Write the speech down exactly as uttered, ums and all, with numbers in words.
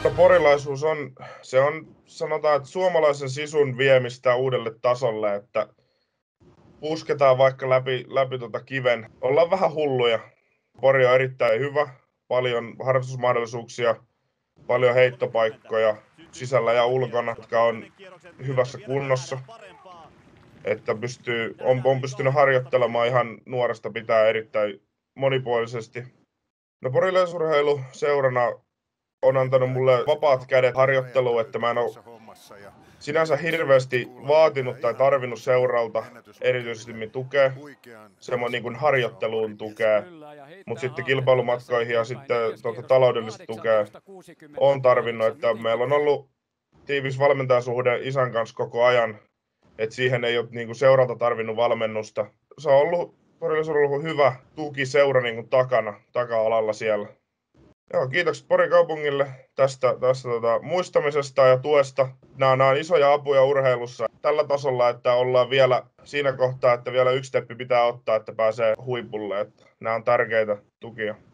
Porilaisuus on, se on, sanotaan, että suomalaisen sisun viemistä uudelle tasolle, että pusketaan vaikka läpi, läpi tuota kiven. Ollaan vähän hulluja. Pori on erittäin hyvä, paljon harrastusmahdollisuuksia, paljon heittopaikkoja sisällä ja ulkona, jotka on hyvässä kunnossa. Että pystyy, on, on pystynyt harjoittelemaan ihan nuoresta pitää erittäin monipuolisesti. No Porilaisuurheilu seurana on antanut mulle vapaat kädet harjoitteluun, että mä en ole sinänsä hirveästi vaatinut tai tarvinnut seuralta erityisesti tukea, semmoinen niin kuin harjoitteluun tukea, mutta sitten kilpailumatkoihin ja sitten tuota, taloudellista tukea on tarvinnut, että meillä on ollut tiivis valmentajasuhde isän kanssa koko ajan, että siihen ei ole niin kuin seuralta tarvinnut valmennusta. Se on ollut, Porilaisuudella on ollut hyvä tuki seura niin kuin takana, taka-alalla siellä. Joo, kiitokset Porin kaupungille tästä, tästä tota, muistamisesta ja tuesta. Nämä, nämä on isoja apuja urheilussa tällä tasolla, että ollaan vielä siinä kohtaa, että vielä yksi steppi pitää ottaa, että pääsee huipulle. Että nämä on tärkeitä tukia.